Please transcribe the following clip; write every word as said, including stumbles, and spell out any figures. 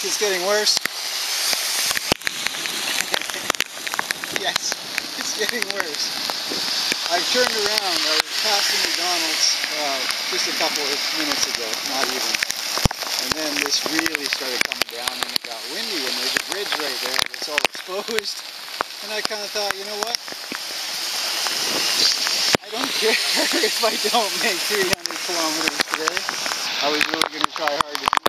like it's getting worse. Yes, it's getting worse. I've turned around. I was passing McDonald's uh, just a couple of minutes ago, not even. And then this really started coming down and it got windy and there's a bridge right there that's all exposed. And I kind of thought, you know what? I don't care if I don't make three hundred kilometers today. I was really going to try hard to do